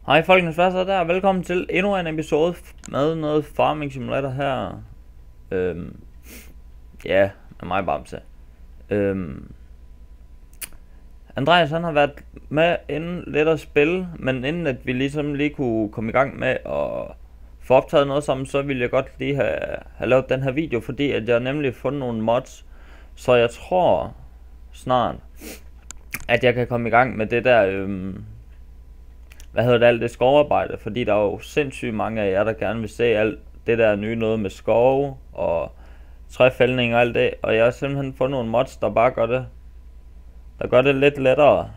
Hej folkens, hvad så der? Velkommen til endnu en episode med noget Farming Simulator her. Ja, med mig Bamse. Andreas han har været med inden lidt at spille, men inden at vi ligesom lige kunne komme i gang med at få optaget noget sammen, så ville jeg godt lige have lavet den her video, fordi at jeg har nemlig fundet nogle mods, så jeg tror snart, at jeg kan komme i gang med det der, alt det skovarbejde, fordi der er jo sindssygt mange af jer, der gerne vil se alt det der nye noget med skov og træfældning og alt det, og jeg har simpelthen fundet nogle mods, der bare gør det lidt lettere,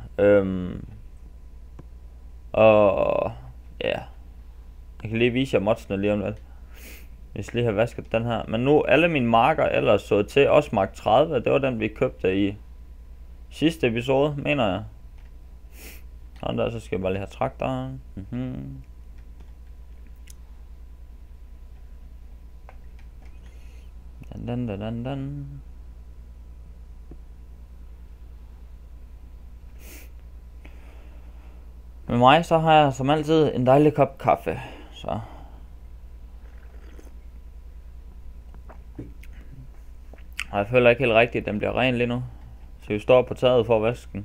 og ja, jeg kan lige vise jer modsene lige om lidt. Jeg skal lige have vasket den her, men nu alle mine marker ellers så til, også mark 30, det var den vi købte i sidste episode, mener jeg. Og der, så skal jeg bare lige have traktoren. Den. Med mig så har jeg som altid en dejlig kop kaffe. Så. Og jeg føler ikke helt rigtigt, at den bliver ren lige nu. Så vi står på taget for at vaske den.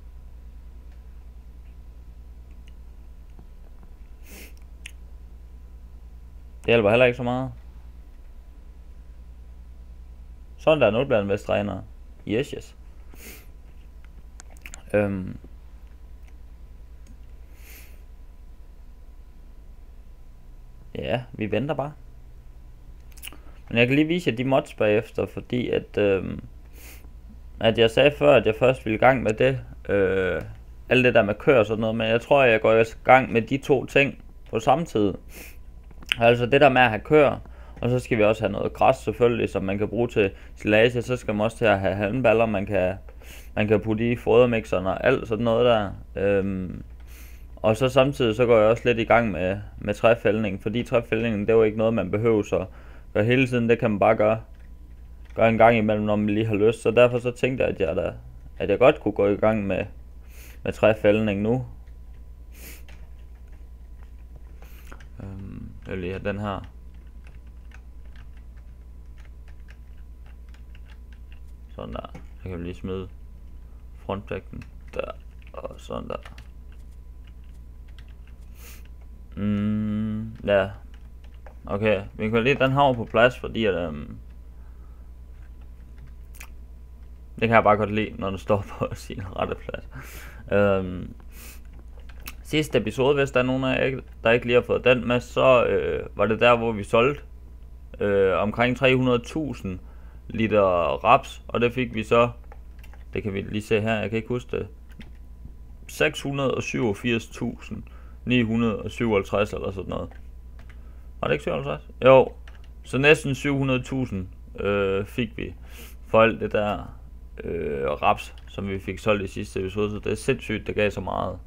Det hjælper heller ikke så meget. Sådan der, nu bliver den vist renere. Yes. Ja, vi venter bare. Men jeg kan lige vise jer de mods bagefter, fordi at jeg sagde før, at jeg først ville i gang med det. Alt det der med køer og sådan noget, men jeg tror, jeg går i gang med de to ting på samme tid. Altså det der med at have køer, og så skal vi også have noget græs selvfølgelig, som man kan bruge til silage. Så skal man også til at have halmballer, man kan putte i fodermixeren og alt sådan noget der. Og så samtidig så går jeg også lidt i gang med træfældning, fordi træfældningen det er jo ikke noget man behøver så gøre hele tiden, det kan man bare gøre en gang imellem, når man lige har lyst. Så derfor så tænkte jeg, at jeg godt kunne gå i gang med træfældning nu. Jeg vil lige have den her. Sådan der. Så kan vi lige smide frontdækken der. Og sådan der. Ja. Okay, vi kan lige den her på plads, fordi at det kan jeg bare godt lide, når den står på sin rette plads. Sidste episode, hvis der er nogen af jer, der ikke lige har fået den med, så var det der, hvor vi solgte omkring 300.000 liter raps, og det fik vi så, det kan vi lige se her, jeg kan ikke huske det, 687.957 eller sådan noget. Var det ikke 57? Jo, så næsten 700.000 fik vi for alt det der raps, som vi fik solgt i sidste episode, så det er sindssygt, det gav så meget.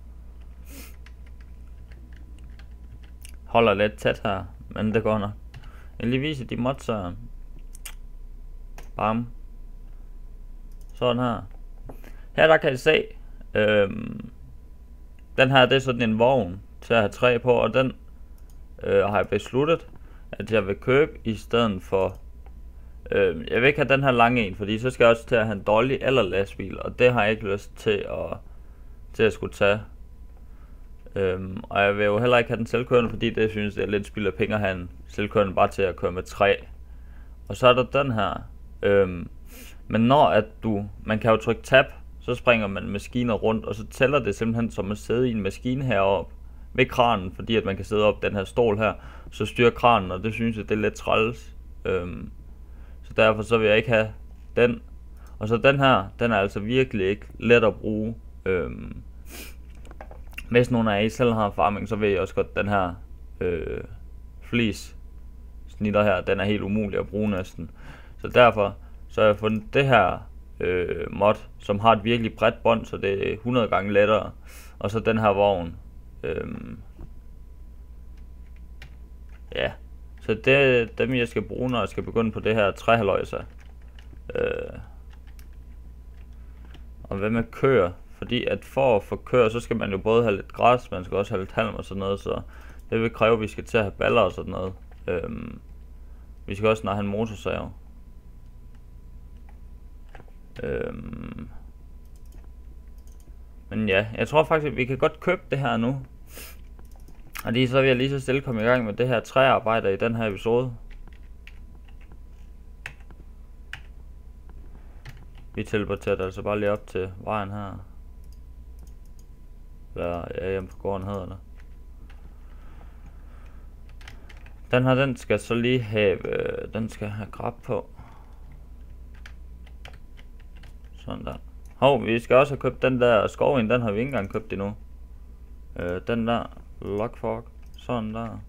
Holder lidt tæt her, men det går nok. Jeg vil lige vise de mods her. Bam. Sådan her. Her der kan I se, den her det er sådan en vogn til at have træ på, og den har jeg besluttet, at jeg vil købe i stedet for, jeg vil ikke have den her lange en, fordi så skal jeg også til at have en dolly eller lastbil, og det har jeg ikke lyst til at skulle tage. Og jeg vil jo heller ikke have den selvkørende, fordi det synes jeg er lidt spild af penge at have en selvkørende bare til at køre med træ. Og så er der den her. Men når at man kan jo trykke tab, så springer man maskiner rundt, og så tæller det simpelthen som at sidde i en maskine heroppe ved kranen, fordi at man kan sidde op den her stol her, så styrer kranen, og det synes jeg det er lidt træls. Så derfor så vil jeg ikke have den. Og så den her, den er altså virkelig ikke let at bruge. Hvis nogen af jer selv har farming, så ved jeg også godt, den her flis snitter her, den er helt umulig at bruge næsten. Så derfor så har jeg fundet det her mod, som har et virkelig bredt bånd, så det er 100 gange lettere. Og så den her vogn. Ja, så det er dem jeg skal bruge, når jeg skal begynde på det her træhalløjse. Og hvad med køer? Fordi at for at få køer, så skal man jo både have lidt græs, man skal også have lidt halm og sådan noget, så det vil kræve, at vi skal til at have baller og sådan noget. Vi skal også snart have en motorsav. Men ja, jeg tror faktisk, at vi kan godt købe det her nu. Og så vil jeg lige så stille komme i gang med det her træarbejde i den her episode. Vi teleporterer altså bare lige op til vejen her. Eller ja, hjemme på gården hedder det. Den her, den skal så lige have, den skal have grab på. Sådan der. Hov, vi skal også have købt den der skovin, den har vi ikke engang købt endnu. Den der lockfork, sådan der.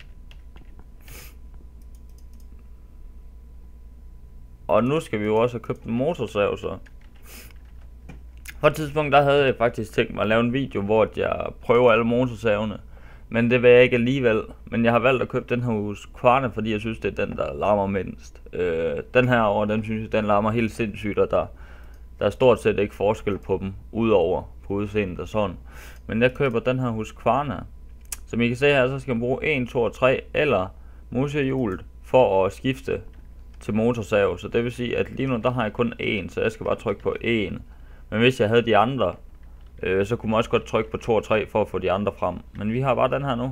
Og nu skal vi jo også have købt en motorsav, så. På et tidspunkt, der havde jeg faktisk tænkt mig at lave en video, hvor jeg prøver alle motorsavene. Men det vil jeg ikke alligevel. Men jeg har valgt at købe den her Husqvarna, fordi jeg synes, det er den, der larmer mindst. Den her over, den synes jeg, den larmer helt sindssygt, og der er stort set ikke forskel på dem, udover på udseendet og sådan. Men jeg køber den her Husqvarna. Som I kan se her, så skal man bruge 1, 2 og 3 eller musehjulet for at skifte til motorsav. Så det vil sige, at lige nu der har jeg kun 1, så jeg skal bare trykke på 1. Men hvis jeg havde de andre, så kunne man også godt trykke på 2 og 3 for at få de andre frem. Men vi har bare den her nu.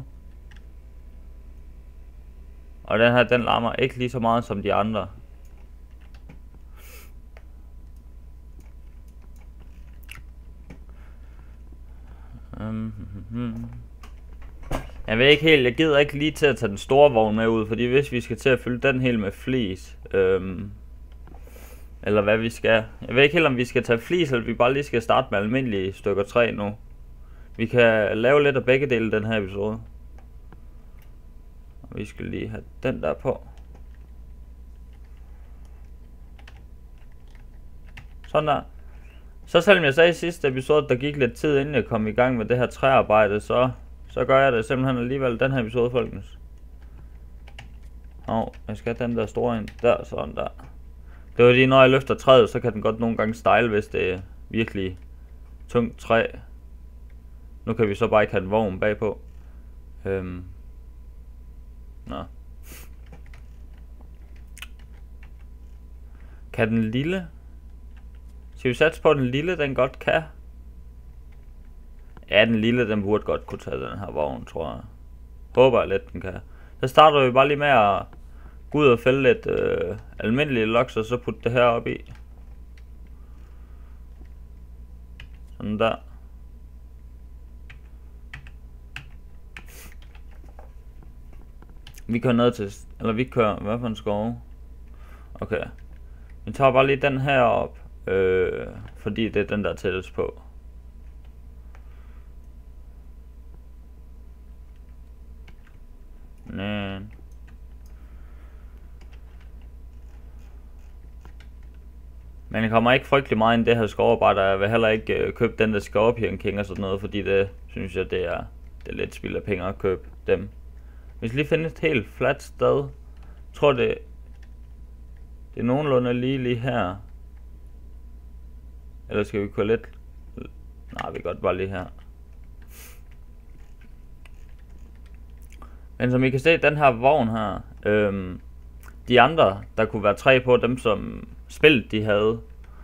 Og den her, den larmer ikke lige så meget som de andre. Jeg ved ikke helt, jeg gider ikke lige til at tage den store vogn med ud, fordi hvis vi skal til at fylde den helt med flis, eller hvad vi skal. Jeg ved ikke helt, om vi skal tage flis, eller vi bare lige skal starte med almindelige stykker træ nu. Vi kan lave lidt af begge dele den her episode. Og vi skal lige have den der på. Sådan der. Så selvom jeg sagde i sidste episode, der gik lidt tid inden jeg kom i gang med det her træarbejde, så gør jeg det simpelthen alligevel den her episode, folkens. Jeg skal have den der store ind der, sådan der. Det var lige, når jeg løfter træet, så kan den godt nogle gange style, hvis det er virkelig tungt træ. Nu kan vi så bare ikke have en vogn bagpå. Nå. Kan den lille? Skal vi satse på, at den lille, den godt kan? Ja, den lille, den burde godt kunne tage den her vogn, tror jeg. Håber jeg lidt, den kan. Så starter vi bare lige med at gå ud og fælde lidt almindelige loks, og så putte det her op i. Sådan der. Vi kører ned til, eller vi kører, hvad for en skov? Okay. Vi tager bare lige den her op, fordi det er den, der tættes på. Men jeg kommer ikke frygtelig meget ind det her skovarbejde. Jeg vil heller ikke købe den der Scorpion King og sådan noget, fordi det synes jeg, det er lidt spild af penge at købe dem. Vi skal lige finde et helt fladt sted. Jeg tror det er nogenlunde lige her. Eller skal vi køre lidt? Nej, vi kan godt bare lige her. Men som I kan se, den her vogn her, de andre, der kunne være 3 på, dem som spillet de havde,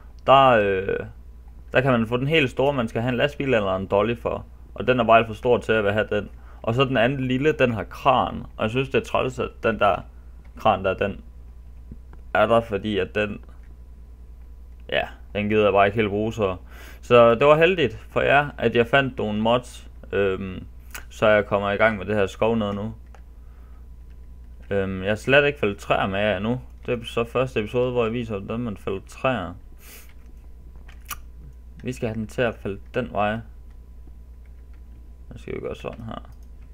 der kan man få den helt store, man skal have en lastbil eller en dolly for. Og den er bare for stor til at have den. Og så den anden lille, den har kran. Og jeg synes det er træls, at den der kran der, den er der, fordi at den, ja, den gider jeg bare ikke helt bruge. Så det var heldigt for jer, at jeg fandt nogle mods, så jeg kommer i gang med det her skov noget nu. Jeg har slet ikke fældet træer med jer endnu. Det er så første episode, hvor jeg viser, hvordan man fælder træer. Vi skal have den til at fælde den vej. Nu skal vi gøre sådan her.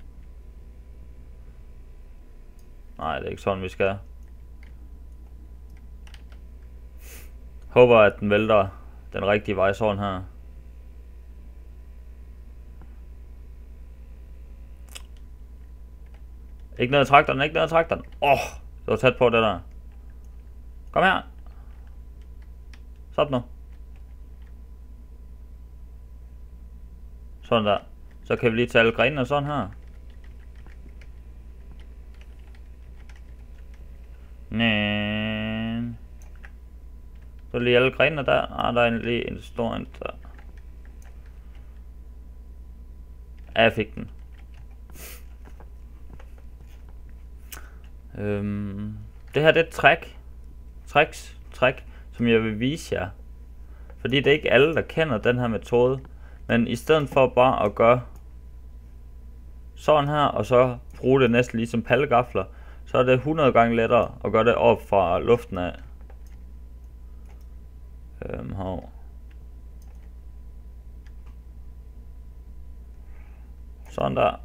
Nej, det er ikke sådan, vi skal. Håber, at den vælter den rigtige vej sådan her. Ikke ned ad traktoren, ikke ned ad traktoren. Det var tæt på det der. Kom her. Stop nu. Sådan der. Så kan vi lige tage alle grenene sådan her. Nej. Så lige alle grenene der. Der er lige en stor en der. Ja, jeg fik den. Det her det er et trick, som jeg vil vise jer. Fordi det er ikke alle, der kender den her metode. Men i stedet for bare at gøre sådan her, og så bruge det næsten ligesom pallegafler, så er det 100 gange lettere at gøre det op fra luften af. Sådan der.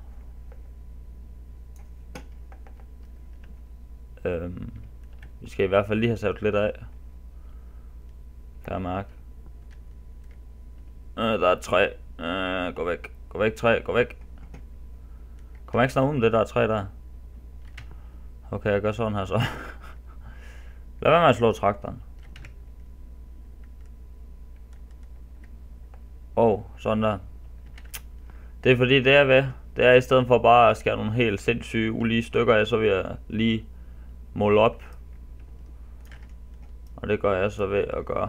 Vi skal i hvert fald lige have savet lidt af. Kan jeg mærke. Der er et træ. Gå væk. Gå væk, træ. Gå væk. Kom ikke snart ud med det der træ der. Okay, jeg gør sådan her så. Lad være med at slå traktoren. Sådan der. Det er fordi det er ved. Det er i stedet for bare at skære nogle helt sindssyge ulige stykker af, så vil jeg lige måle op. Og det gør jeg så ved at gøre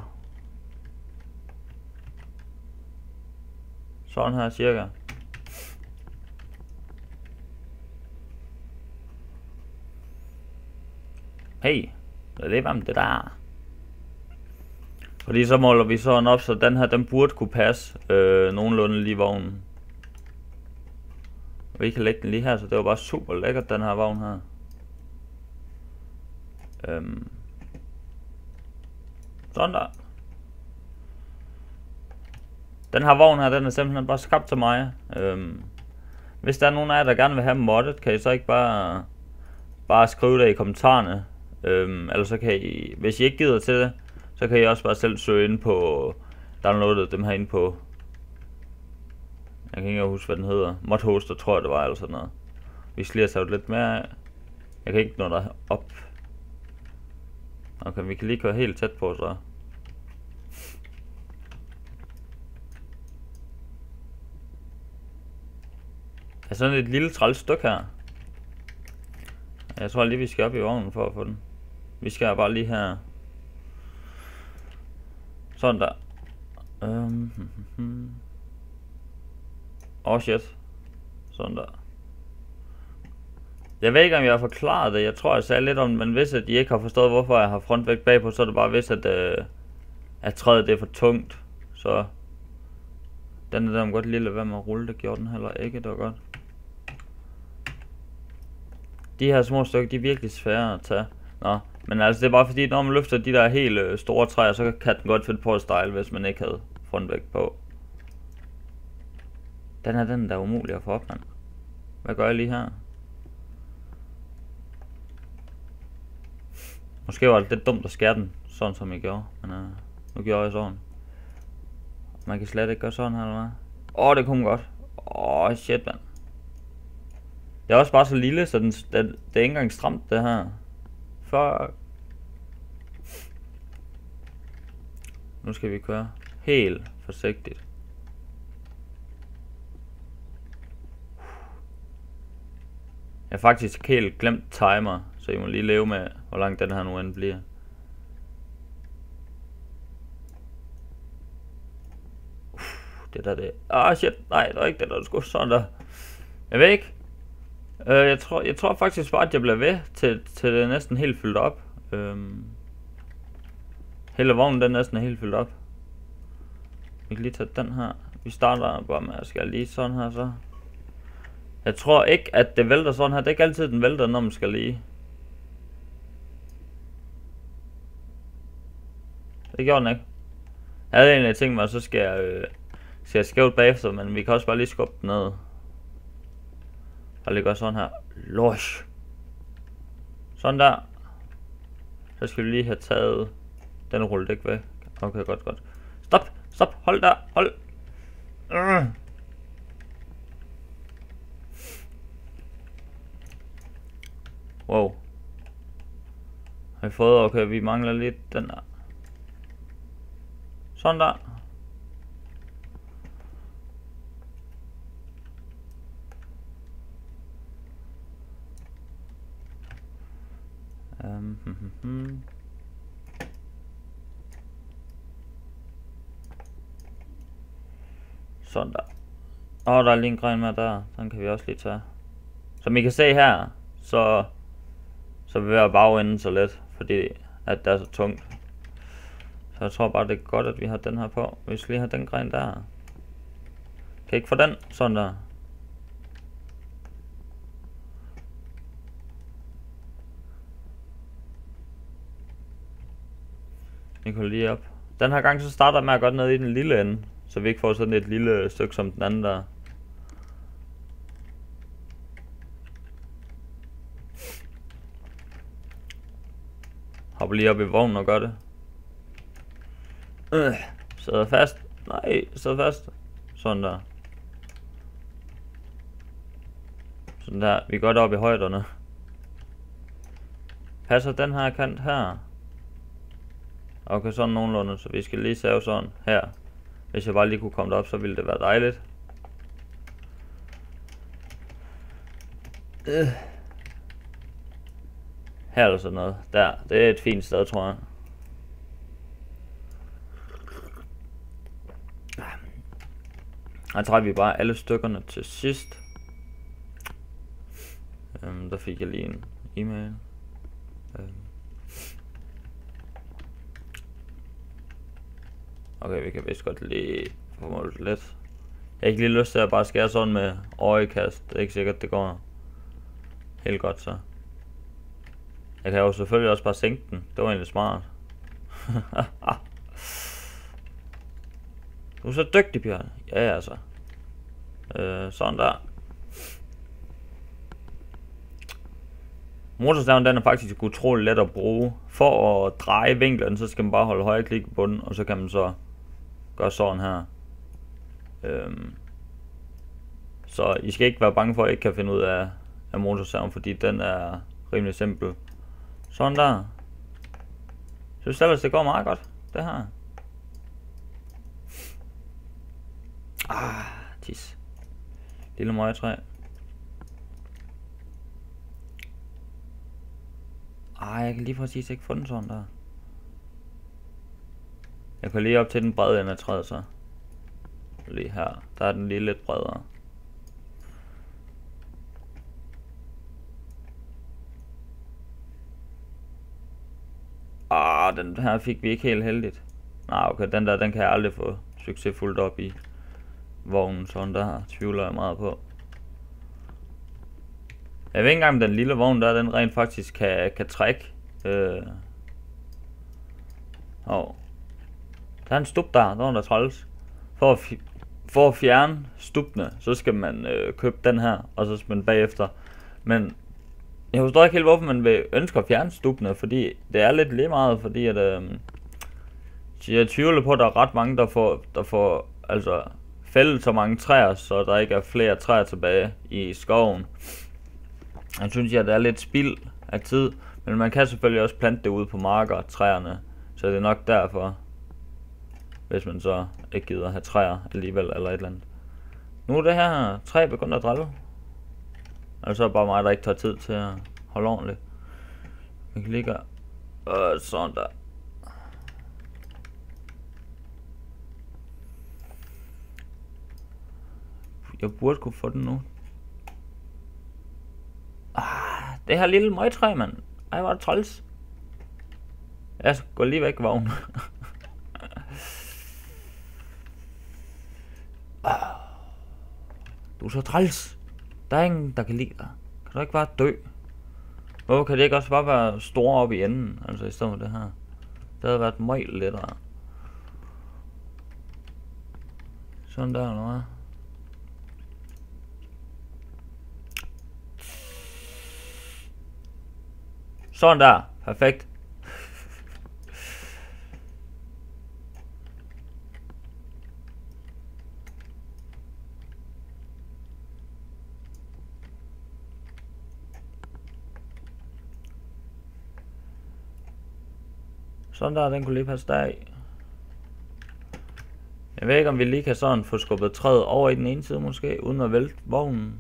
sådan her cirka. Hey, det var det der. Fordi så måler vi sådan op, så den her, den burde kunne passe nogenlunde lige vognen. Og vi kan lægge den lige her, så det var bare super lækkert, den her vogn her. Sådan der. Den her vogn her, den er simpelthen bare skabt til mig. Hvis der er nogen af jer, der gerne vil have moddet, kan I så ikke bare skrive det i kommentarerne. Eller så kan I, hvis I ikke gider til det, så kan I også bare selv søge ind på, downloade dem her ind på, jeg kan ikke huske hvad den hedder, modhoster tror jeg det var, eller sådan noget. Vi skal lige have taget lidt mere af. Jeg kan ikke nå der op. Okay, vi kan lige køre helt tæt på så. Der er sådan et lille træls stykke her. Jeg tror lige vi skal op i vognen for at få den. Vi skal bare lige her. Sådan der. Shit. Sådan der. Jeg ved ikke om jeg har forklaret det. Jeg tror jeg sagde lidt om det, men hvis at I ikke har forstået hvorfor jeg har frontvægt bagpå, så er det bare hvis at træet det er for tungt. Så den er der godt lige lade være med at rulle. Det gjorde den heller ikke. Det var godt. De her små stykker, de er virkelig svære at tage. Nå, men altså det er bare fordi, når man løfter de der helt store træer, så kan den godt finde på at style, hvis man ikke havde frontvægt på. Den der er umulig at få op, mand. Hvad gør jeg lige her? Måske var det lidt dumt at skære den, sådan som jeg gjorde. Men nu gjorde jeg sådan. Man kan slet ikke gøre sådan her, eller hvad? Det kunne man godt. Shit, mand. Det er også bare så lille, så det er ikke engang stramt, det her. Fuck. Nu skal vi køre helt forsigtigt. Jeg har faktisk helt glemt timer, så I må lige leve med, hvor lang den her nu end bliver. Det der det. Shit, nej, det var ikke det der skulle sådan der. Jeg ved ikke. Jeg tror faktisk bare at jeg bliver ved til det er næsten helt fyldt op. Hele vognen den næsten er helt fyldt op. Vi kan lige tage den her. Vi starter bare med at skal lige sådan her så. Jeg tror ikke at det vælter sådan her. Det er ikke altid den vælter når man skal lige. Det gjorde den ikke. Jeg havde egentlig tænkt mig at så skal jeg skævt bagefter, men vi kan også bare lige skubbe den ned. Og lige gøre sådan her. Losh. Sådan der. Så skal vi lige have taget den rulle ikke væk. Okay, godt. Stop. Hold der. Hold. Wow. Har vi fået? Okay, vi mangler lidt den der. Sådan der. Sådan der. Der er lige en gren med der. Den kan vi også lige tage. Som I kan se her, så bevæger bagenden så let, fordi at det er så tungt. Så jeg tror bare det er godt at vi har den her på. Vi skal lige have den gren der. Kan I ikke få den? Sådan der. Vi går lige op. Den her gang så starter jeg med at gå ned i den lille ende, så vi ikke får sådan et lille stykke som den anden der. Hopper lige op i vognen og gør det. Sidder fast. Nej, sidder fast. Sådan der. Sådan der. Vi går op i højderne. Passer den her kant her? Okay, sådan nogenlunde, så vi skal lige save sådan her. Hvis jeg bare lige kunne komme derop, så ville det være dejligt. Her er der sådan noget. Der, det er et fint sted, tror jeg. Her trækker vi bare alle stykkerne til sidst. Der fik jeg lige en e-mail. Okay, vi kan vist godt lige få målt lidt. Jeg har ikke lige lyst til at bare skære sådan med øjekast. Det er ikke sikkert det går helt godt så. Jeg kan jo selvfølgelig også bare sænke den. Det var egentlig smart. Du er så dygtig, Bjørn. Ja, altså. Sådan der. Motorstaven den er faktisk utrolig let at bruge. For at dreje vinklen, så skal man bare holde højre klik i bunden, og så kan man så gøre sådan her. Så I skal ikke være bange for at I ikke kan finde ud af motorsaven, fordi den er rimelig simpel. Sådan der. Jeg synes ellers det går meget godt, det her. Tis. Lille møgetræ. Jeg kan lige præcis ikke få den sådan der. Jeg kan lige op til den brede ende af træet så. Lige her. Der er den lige lidt bredere. Den her fik vi ikke helt heldigt. Nej, okay, den der, den kan jeg aldrig få succesfuldt op i vognen, sådan der tvivler jeg meget på. Jeg ved ikke engang, om den lille vogn der, den rent faktisk kan trække. Der er en stup der var der træls. For at fjerne stupene, så skal man købe den her, og så skal man bagefter. Men jeg forstår ikke helt, hvorfor man vil ønske at fjerne stupene, fordi det er lidt lige meget, fordi at jeg tvivler på, at der er ret mange, der får altså fældet så mange træer, så der ikke er flere træer tilbage i skoven. Jeg synes, at det er lidt spild af tid, men man kan selvfølgelig også plante det ude på marker, træerne, så det er nok derfor, hvis man så ikke gider have træer alligevel eller et eller andet. Nu er det her træ begyndt at drille. Altså bare mig, der ikke tager tid til at holde ordentligt. Jeg kan lige gøre sådan der. Jeg burde kunne få den nu. Det her lille møgtræ, mand. Ej, hvor er det træls. Jeg går lige væk, vogn. Du er så træls. Der er ingen, der kan lide dig. Kan du ikke bare dø? Hvorfor kan det ikke også bare være store op i enden? Altså i stedet for det her. Det havde været meget lettere. Sådan der, eller hvad? Sådan der. Perfekt. Sådan der, den kunne lige passe der i. Jeg ved ikke, om vi lige kan sådan få skubbet træet over i den ene side måske, uden at vælte vognen.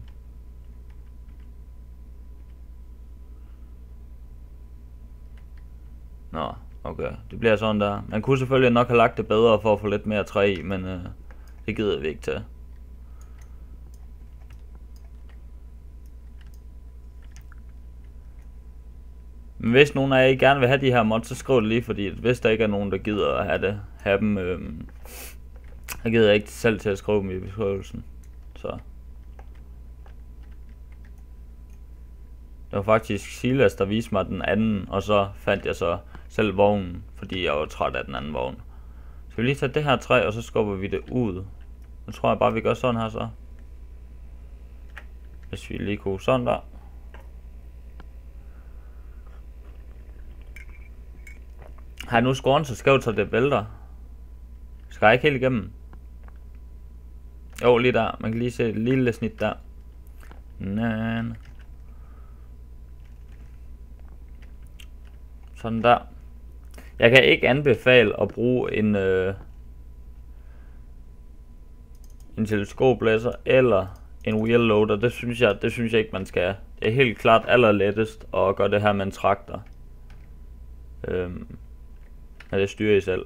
Nå, okay. Det bliver sådan der. Man kunne selvfølgelig nok have lagt det bedre for at få lidt mere træ i, men det gider vi ikke til. Men hvis nogen af jer gerne vil have de her mods, så skriv det lige, fordi hvis der ikke er nogen, der gider at have dem, jeg gider ikke selv til at skrive dem i beskrivelsen. Så. Det var faktisk Silas, der viste mig den anden, og så fandt jeg så selv vognen, fordi jeg var træt af den anden vogn. Skal vi lige tage det her træ, og så skubber vi det ud. Nu tror jeg bare, vi gør sådan her så. Hvis vi lige kunne sådan der. Har jeg nu skåren så skævt, så det vælter? Skal jeg ikke helt igennem? Jo, lige der. Man kan lige se et lille snit der. Sådan der. Jeg kan ikke anbefale at bruge en teleskopblæser eller en wheel loader. Det synes jeg ikke man skal. Det er helt klart allerlettest at gøre det her med en traktor. Når det styrer I selv.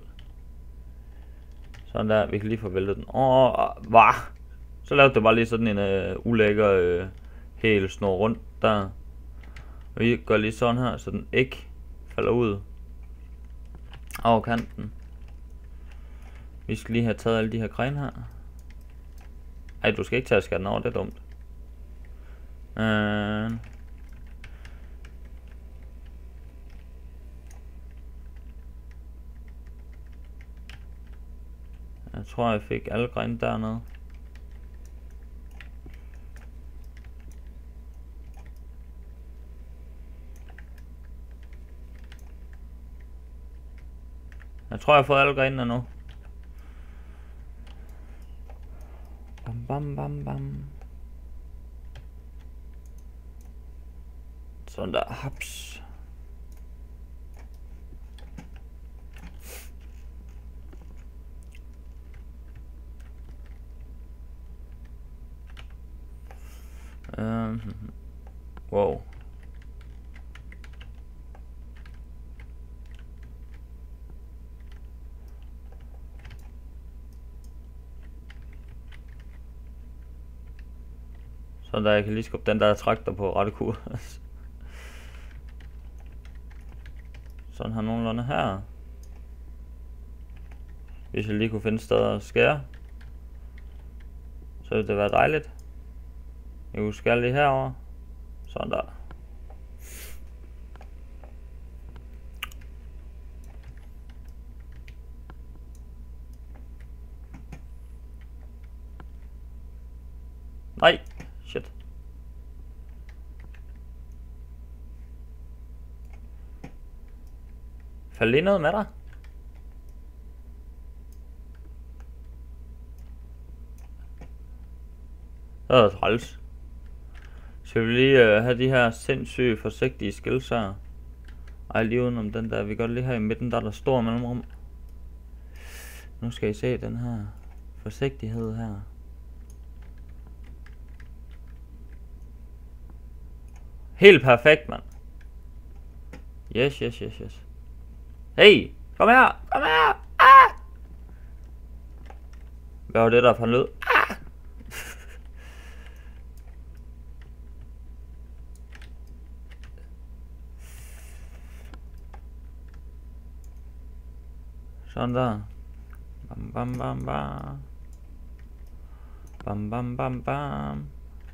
Sådan der, vi kan lige få væltet den. Hvad? Så lavede det bare lige sådan en ulækker hel snor rundt der. Og vi gør lige sådan her, så den ikke falder ud over kanten. Vi skal lige have taget alle de her grene her. Ej, du skal ikke tage at skære den over, det er dumt. Jeg tror, jeg fik alle grene dernede. Jeg tror, jeg har fået alle grenene nu. Bam, bam, bam, bam. Sådan der, haps. Wow. Så der jeg kan lige skubbe den der traktor på rette kurs. Sådan her nogenlunde her. Hvis jeg lige kunne finde steder at skære, så ville det være dejligt. Jeg kunne skære lige herover. Sådan der. Nej, shit. Faldt lige noget med dig? Det er træls. Skal vi lige have de her sindssyge forsigtige skills her? Ej, lige udenom den der. Vi gør det lige her i midten, der står mellemrum. Nu skal I se den her forsigtighed her. Helt perfekt, mand. Yes, yes, yes, yes. Hey, kom her, kom her. Ah! Hvad var det der for en lyd? Ah! Sådan der. Bam, bam, bam, bam. Bam, bam, bam, bam.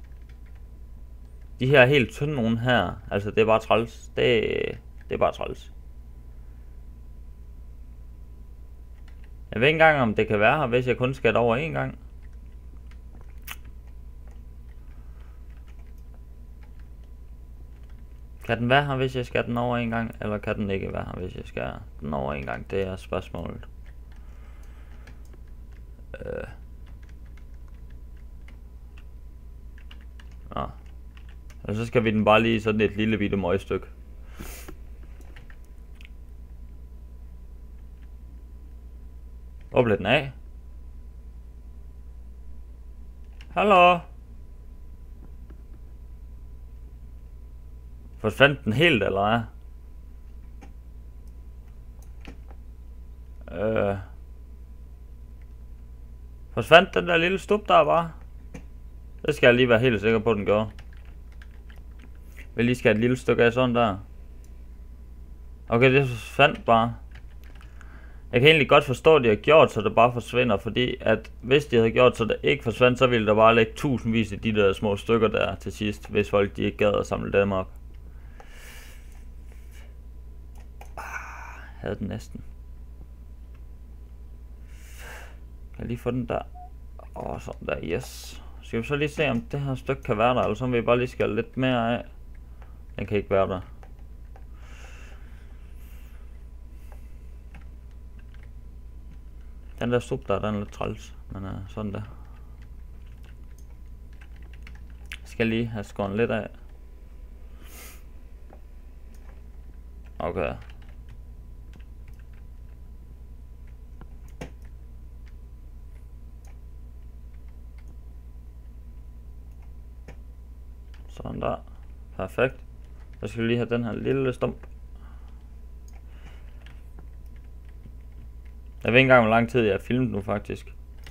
De her er helt tynde nogen her. Altså, det er bare træls. Det er bare træls. Jeg ved ikke engang, om det kan være her, hvis jeg kun skal over en gang. Kan den være her, hvis jeg skal den over en gang? Eller kan den ikke være her, hvis jeg skal den over en gang? Det er spørgsmålet. Og så skal vi den bare lige sådan et lille bitte møgstykke. Hvor blev den af? Hallo? Forsvandt den helt, eller hvad? Forsvandt den der lille stup der bare? Det skal jeg lige være helt sikker på, den gør. Vi lige skal have et lille stykke af sådan der. Okay, det forsvandt bare. Jeg kan egentlig godt forstå, at de har gjort, så det bare forsvinder, fordi at hvis de havde gjort, så det ikke forsvandt, så ville der bare lægge tusindvis af de der små stykker der til sidst, hvis folk de ikke gad at samle dem op. Havde den næsten. Kan jeg lige få den der? Sådan der, yes. Skal vi så lige se, om det her stykke kan være der, eller så om vi bare lige skal lidt mere af. Den kan ikke være der. Den der stup der, den er lidt træls, men sådan der. Jeg skal lige have skåret lidt af. Okay. Sådan der. Perfekt. Så skal vi lige have den her lille stump. Jeg ved ikke engang, hvor lang tid jeg har filmet nu, faktisk.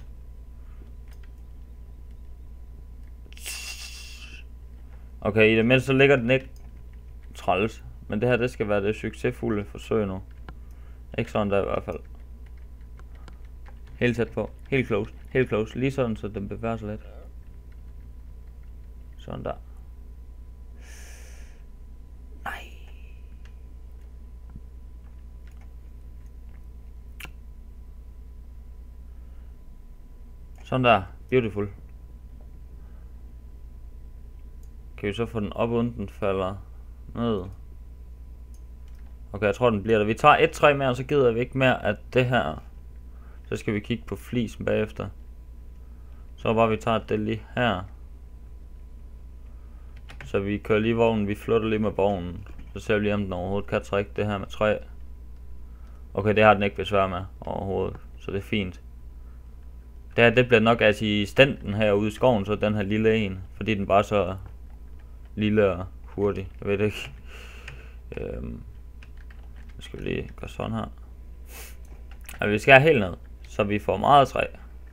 Okay, i det mindste så ligger den ikke træls. Men det her, det skal være det succesfulde forsøg nu. Ikke sådan der i hvert fald. Helt tæt på. Helt close. Helt close. Lige sådan, så den bevæger sig lidt. Sådan der. Nej. Sådan der. Beautiful. Kan vi så få den op, uden den falder ned? Okay, jeg tror den bliver der. Vi tager et træ mere, og så gider vi ikke mere at det her. Så skal vi kigge på flisen bagefter. Så bare vi tager det lige her. Så vi kører lige vognen, vi flytter lige med vognen. Så ser vi lige om den overhovedet kan trække det her med træ. Okay, det har den ikke besvær med overhovedet, så det er fint. Det her, det bliver nok assistenten herude i skoven, så den her lille en. Fordi den bare så lille og hurtig, jeg ved det ikke. Så skal vi lige gøre sådan her. Og vi skal have helt ned, så vi får meget træ.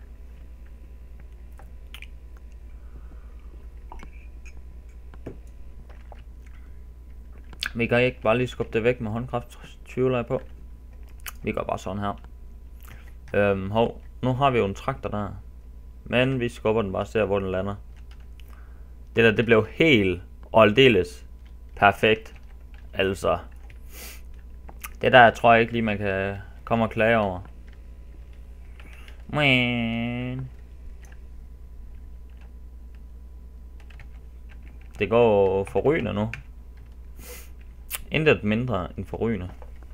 Vi kan ikke bare lige skubbe det væk med håndkraft, tvivler jeg på. Vi gør bare sådan her. Hov, nu har vi jo en traktor der. Men vi skubber den bare og ser, hvor den lander. Det der, det blev helt og aldeles perfekt. Altså, det der tror jeg ikke lige, man kan komme og klage over. Men det går forrygende nu. Intet mindre end forrygende.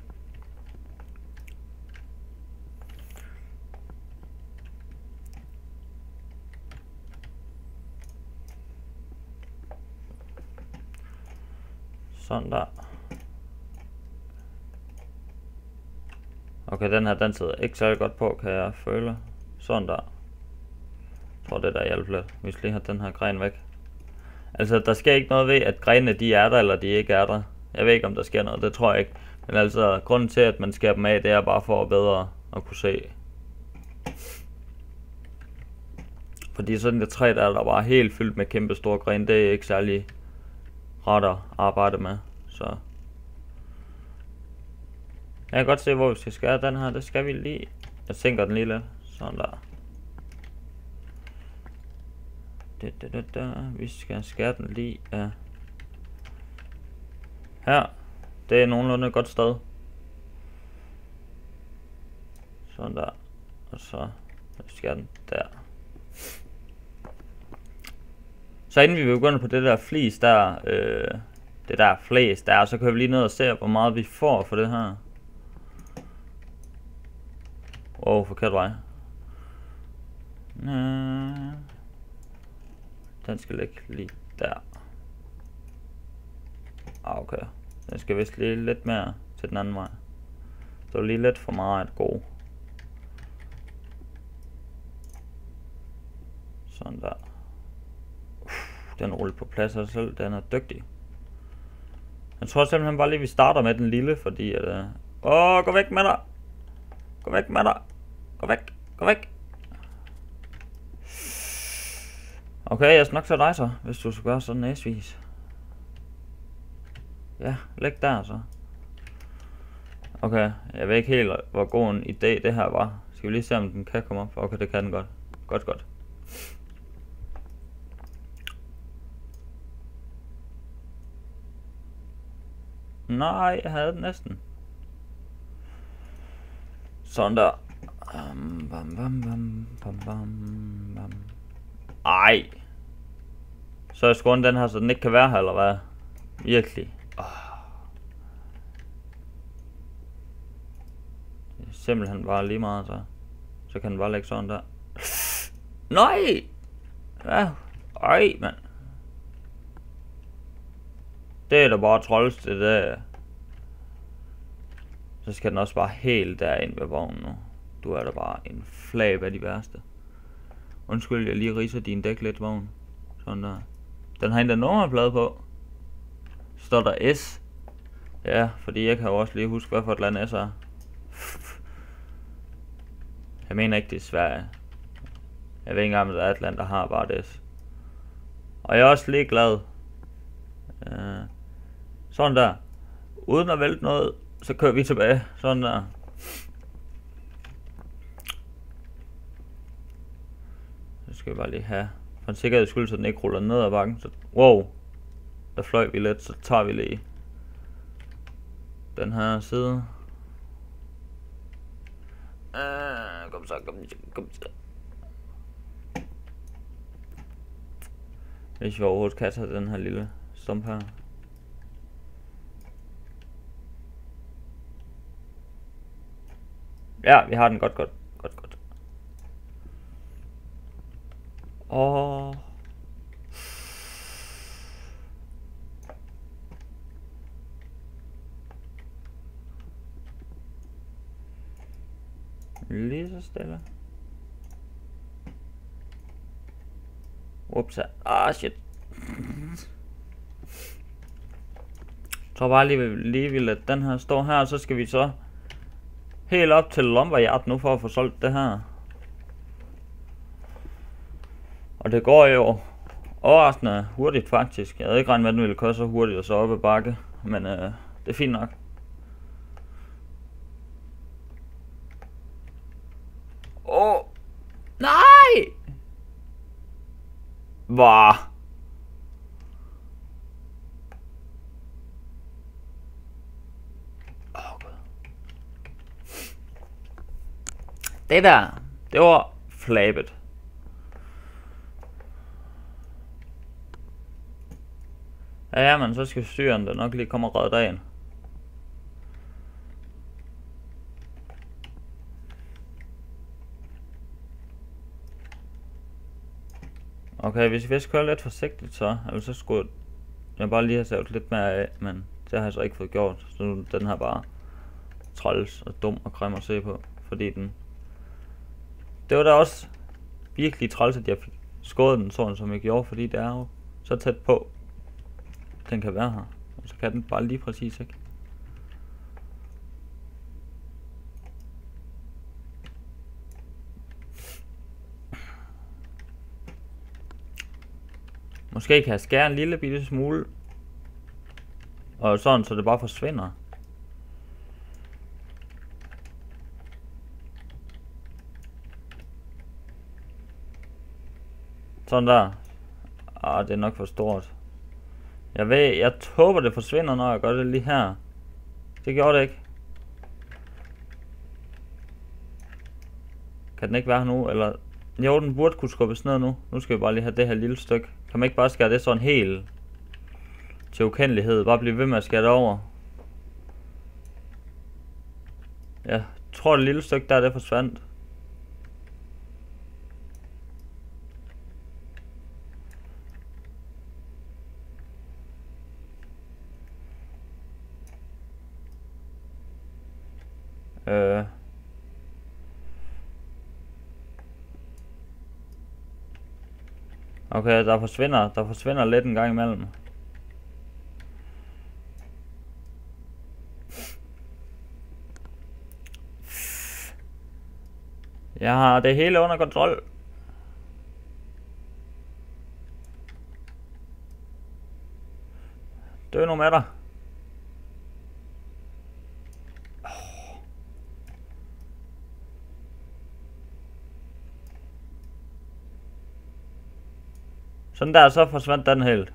Sådan der. Okay, den her, den sidder ikke særlig godt på, kan jeg føle. Sådan der. Jeg tror, det der hjælper lidt. Vi skal lige have den her gren væk. Altså, der sker ikke noget ved, at grenene de er der, eller de ikke er der. Jeg ved ikke, om der sker noget, det tror jeg ikke. Men altså, grunden til, at man skærer dem af, det er bare for at bedre at kunne se. Fordi sådan et træ, der bare helt fyldt med kæmpe store grene, det er ikke særlig rart at arbejde med. Så jeg kan godt se, hvor vi skal skære den her. Det skal vi lige. Jeg sænker den lige lidt. Sådan der. Vi skal skære den lige af her. Det er nogenlunde et godt sted. Sådan der. Og så skære den der. Så inden vi begynder på det der flis der, det der flæs der, så kan vi lige ned og se, hvor meget vi får for det her. Forkert vej. Den skal ligge lige der. Okay. Den skal vist lige lidt mere til den anden vej. Det var lige lidt for meget at gå. Sådan der. Den ruller på plads af sig selv. Den er dygtig. Jeg tror simpelthen bare lige, vi starter med den lille, fordi at... gå væk med dig! Gå væk med dig! Gå væk! Gå væk! Okay, jeg skal nok tage dig så, hvis du skal gøre sådan næsvis. Ja, læg der så. Okay, jeg ved ikke helt, hvor god en idé det her var. Skal vi lige se, om den kan komme op? Okay, det kan den godt. Godt. Nej, jeg havde den næsten. Sådan der. Ej. Så jeg skruer den her, så den ikke kan være her, eller hvad? Virkelig. Det er simpelthen bare lige meget, så kan den bare lægge sådan der. Nej! Ja. Ej, mand. Det er da bare træls, det der. Så skal den også bare helt derind ved vognen nu. Du er da bare en flab af de værste. Undskyld, jeg lige ridser din dæk lidt, vogn. Sådan der. Den har endda nummerplade på. Står der S. Ja, fordi jeg kan jo også lige huske, hvad for et land S er. Jeg mener ikke, det er Sverige. Jeg ved ikke engang, om der er et land, der har bare det S. Og jeg er også lige glad. Sådan der. Uden at vælte noget, så kører vi tilbage. Sådan der. Så skal vi bare lige have. For en sikkerheds skyld, så den ikke ruller ned ad bakken. Så, wow. Der fløj vi lidt, så tager vi lige den her side. Kom så. Hvis vi overhovedet kan tage den her lille stump her. Ja, vi har den godt. Lige så stille. Ups. Shit. Så bare lige vil lade den her stå her, og så skal vi så helt op til Lumberyard nu for at få solgt det her. Og det går jo overraskende hurtigt faktisk. Jeg havde ikke regnet med, at den ville køre så hurtigt og så op ad bakke, men det er fint nok. Nej! Hvad? Det der, det var flabet. Ja, men så skal styren der nok lige komme og redde dagen. Okay, hvis vi skal køre lidt forsigtigt så, eller så skulle jeg bare lige have savet lidt mere af, men det har jeg så ikke fået gjort. Så nu den her bare træls og dum og grim at se på, fordi den... Det var da også virkelig træls, at jeg fik skåret den sådan, som jeg gjorde, fordi det er jo så tæt på, den kan være her. Og så kan den bare lige præcis, ikke? Måske kan jeg skære en lille bitte smule, og sådan, så det bare forsvinder. Sådan der. Det er nok for stort. Jeg håber det forsvinder, når jeg gør det lige her. Det gjorde det ikke. Kan den ikke være her nu, eller... Jo, den burde kunne skubbes ned nu. Nu skal vi bare lige have det her lille stykke. Kan man ikke bare skære det sådan helt til ukendelighed? Bare blive ved med at skære det over. Jeg tror det lille stykke der, det forsvandt. Okay, der forsvinder lidt en gang imellem. Jeg har det hele under kontrol. Dø nu med dig. Sådan der, så forsvandt den helt.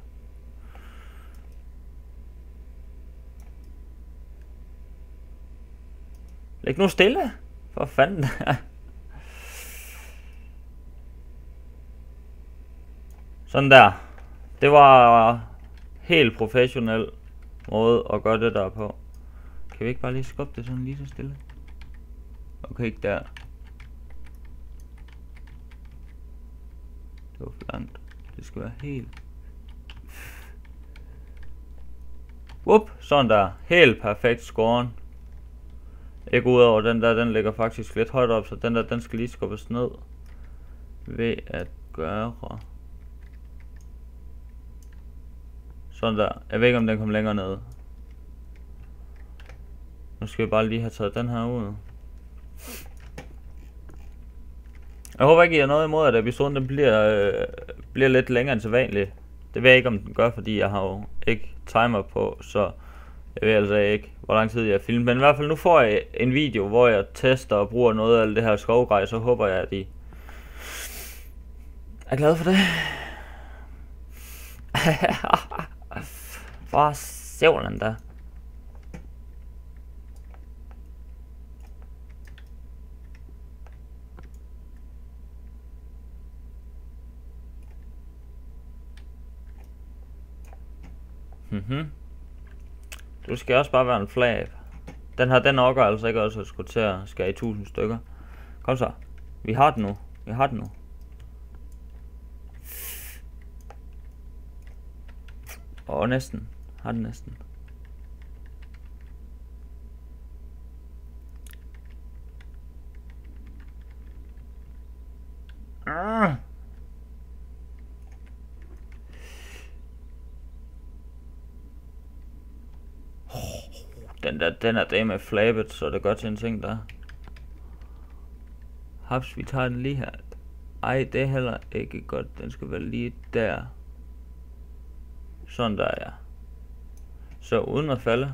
Læg nu stille. For fanden. Sådan der. Det var helt professionel måde at gøre det der på. Kan vi ikke bare lige skubbe det sådan lige så stille? Okay, ikke der. Det var for langt. Det skal være helt. Whoop, sådan der. Helt perfekt skåren. Ikke udover den der, den ligger faktisk lidt højt op, så den der, den skal lige skubbes ned. Ved at gøre. Sådan der. Jeg ved ikke om den kom længere ned. Nu skal vi bare lige have taget den her ud. Jeg håber ikke I har noget imod at episoden den bliver lidt længere end sædvanligt. Det ved jeg ikke om den gør, fordi jeg har jo ikke timer på, så jeg ved altså ikke hvor lang tid jeg har filmet. Men i hvert fald nu får jeg en video hvor jeg tester og bruger noget af det her skovgrej. Så håber jeg at I er glade for det. For sævlen da. Du skal også bare være en flab. Den her, den orker altså ikke også at skulle til at skære i 1000 stykker. Kom så. Vi har den nu. Vi har den nu. Næsten. Har den næsten. Den er det med flabet, så det gør til en ting der. Haps, vi tager den lige her. Ej, det er heller ikke godt. Den skal være lige der. Sådan der, ja. Så uden at falde.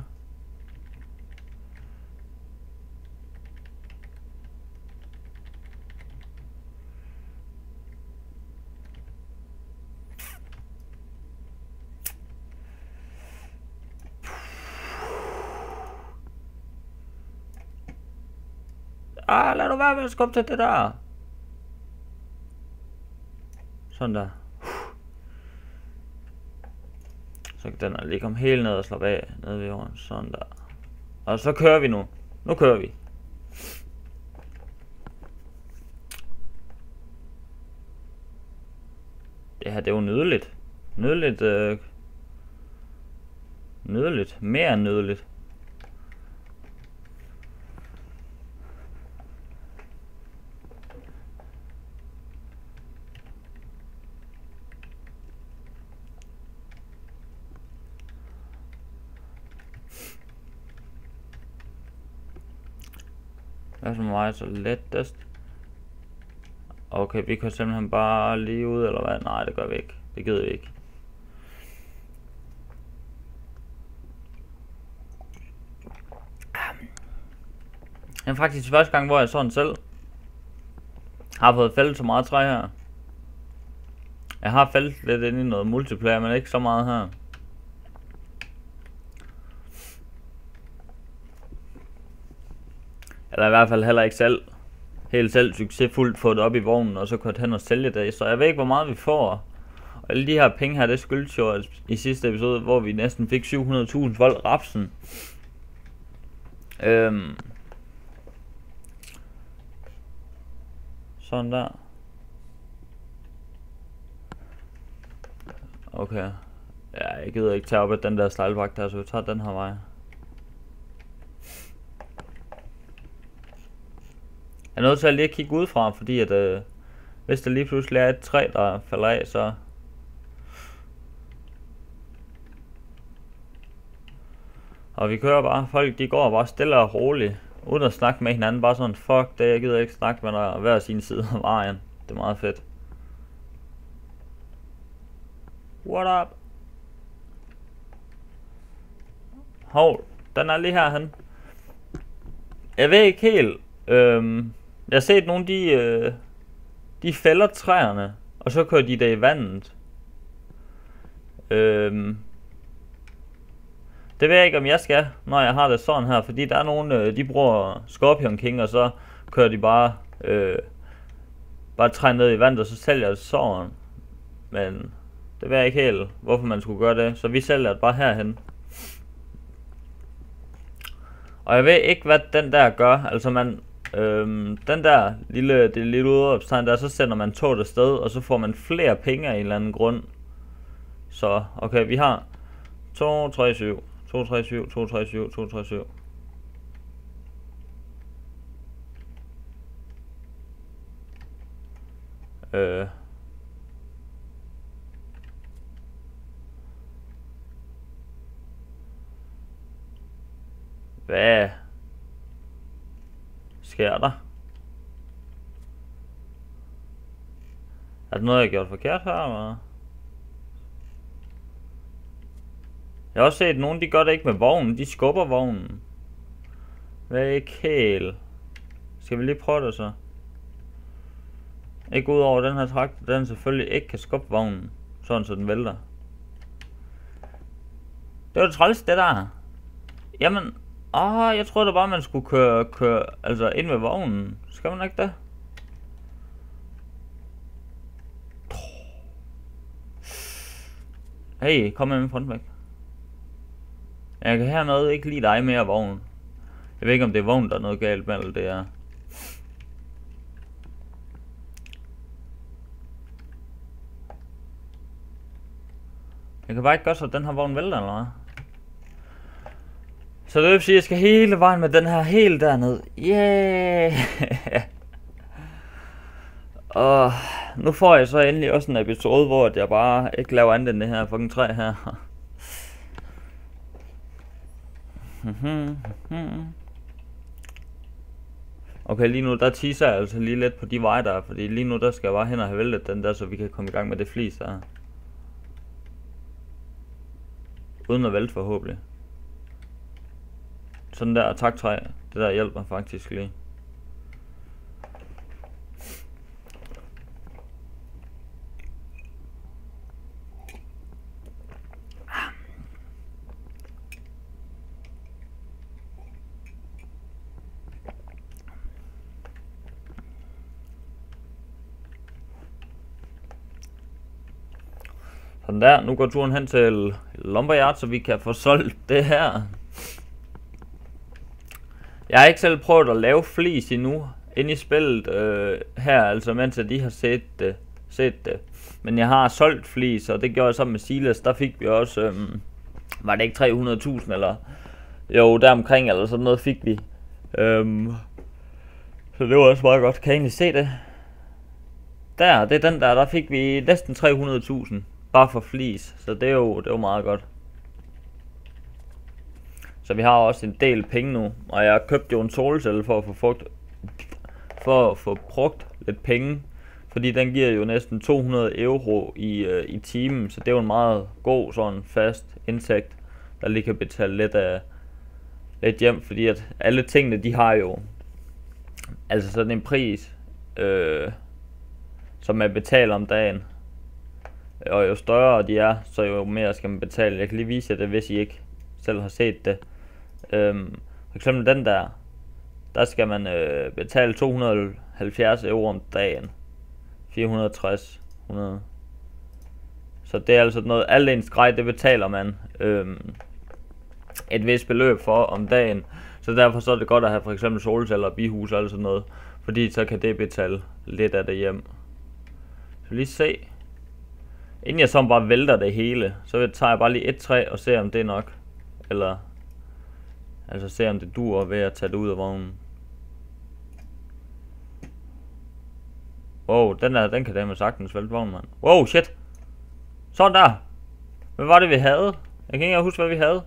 Lad nu være med at skubbe til det der. Sådan der. Så kan den lige komme helt ned og slappe af nede ved jorden. Sådan der. Og så kører vi nu. Nu kører vi. Det her, det er jo nydeligt. Nydeligt. Mere end nydeligt. Hvad som mig så lettest? Okay, vi kan simpelthen bare lige ud, eller hvad? Nej, det gør vi ikke. Det gider vi ikke. Det er faktisk første gang, hvor jeg sådan selv har fået fældet så meget træ her. Jeg har fældet lidt ind i noget multiplayer, men ikke så meget her. Eller i hvert fald heller ikke helt selv succesfuldt fået det op i vognen, og så kørt hen og sælge det. Så jeg ved ikke, hvor meget vi får. Og alle de her penge her, det skyldes jo i sidste episode, hvor vi næsten fik 700.000 volt rapsen. Sådan der. Okay. Ja, jeg gider ikke tage op af den der stejlbakke der, så vi tager den her vej. Jeg er nødt til at lige kigge udefra, fordi at hvis der lige pludselig er et træ, der falder af, så... Og vi kører bare, folk de går bare stille og roligt, uden at snakke med hinanden, bare sådan, fuck det, jeg gider ikke snakke med dig hver sin side af vejen. Det er meget fedt. What up? Hov, den er lige herhen. Jeg ved ikke helt. Jeg har set nogle de fælder træerne, og så kører de det i vandet. Det ved jeg ikke om jeg skal, når jeg har det sådan her, fordi der er nogle, de bruger Scorpion King, og så kører de bare træ ned i vandet, og så sælger det sådan. Men det ved jeg ikke helt, hvorfor man skulle gøre det, så vi sælger det bare herhen. Og jeg ved ikke hvad den der gør, altså man, den der det lille udråbstegn der, så sender man toget afsted, og så får man flere penge af en eller anden grund. Så okay, vi har 237, 237, 237, 237. Hvad sker der? Er det noget jeg har gjort forkert her, eller? Jeg har også set nogen, de gør det ikke med vognen, de skubber vognen. Hvad er ikke helt? Skal vi lige prøve det så? Ikke ud over den her traktor, den selvfølgelig ikke kan skubbe vognen, sådan så den vælter. Det var det træls det der. Jamen, jeg troede da bare man skulle køre altså ind ved vognen. Skal man ikke det? Hey, kom med min frontvæk. Jeg kan hernede ikke lide dig mere vogn. Jeg ved ikke om det er vognen der er noget galt med, eller det er. Jeg kan bare ikke gøre så, at den her vogn vælter, eller hvad? Så det vil sige, at jeg skal hele vejen med den her helt derned. Yeah! Og nu får jeg så endelig også en episode, hvor jeg bare ikke laver andet end det her fucking træ her. Okay, lige nu der teaser jeg altså lige lidt på de veje der, fordi lige nu der skal jeg bare hen og have væltet den der, så vi kan komme i gang med det flis der. Uden at vælte forhåbentlig. Sådan der attack-træ, det der hjælper faktisk lige. Sådan der, nu går turen hen til Lumberyard, så vi kan få solgt det her. Jeg har ikke selv prøvet at lave flis endnu inde i spillet her, altså mens jeg lige har set det. Men jeg har solgt flis, og det gjorde jeg sammen med Silas. Der fik vi også, var det ikke 300.000 eller jo deromkring eller sådan noget fik vi. Så det var også meget godt. Kan jeg egentlig se det? Der, det er den der fik vi næsten 300.000 bare for flis, så det er jo meget godt. Så vi har også en del penge nu, og jeg købte jo en solcelle for at få brugt lidt penge, fordi den giver jo næsten 200 euro i timen, så det er jo en meget god sådan fast indtægt, der lige kan betale lidt hjem, fordi at alle tingene de har jo altså sådan en pris, som man betaler om dagen, og jo større de er, så jo mere skal man betale. Jeg kan lige vise jer det, hvis I ikke selv har set det. For eksempel den der skal man betale 270 euro om dagen, 460, 100. Så det er altså noget, alt ens grej, det betaler man et vist beløb for om dagen. Så derfor så er det godt at have for eksempel solceller og bihus eller sådan noget, fordi så kan det betale lidt af det hjem. Så lige se. Inden jeg så bare vælter det hele, så tager jeg bare lige et træ og ser om det er nok. Eller altså se om det duer ved at tage det ud af vognen. Wow, den kan da sagtens vælte vognen, mand. Wow, shit. Sådan der. Hvad var det vi havde? Jeg kan ikke engang huske hvad vi havde.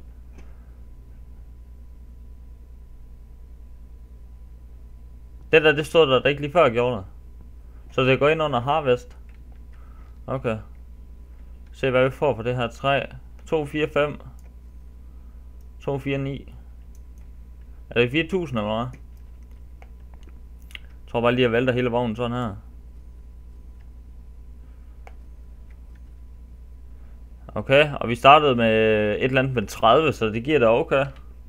Det der, det stod der ikke lige før jeg gjorde det. Så det går ind under harvest. Okay. Se hvad vi får for det her træ. 2, 4, 5. 249. Er det 4000 eller hvad? Jeg tror bare lige, at jeg vælter hele vognen sådan her. Okay, og vi startede med et eller andet med 30, så det giver da okay.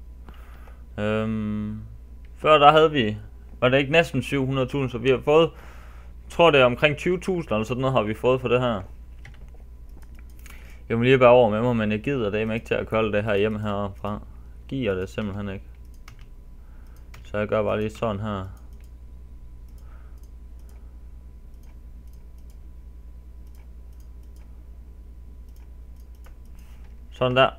Før der havde vi, var det ikke næsten 700.000, så vi har fået, jeg tror det er omkring 20.000 eller sådan noget har vi fået for det her. Jeg må lige bare over med mig, men jeg gider det ikke til at kolde det her hjemme herfra. Giver det simpelthen ikke. Så jeg gør bare lige sådan her. Sådan der.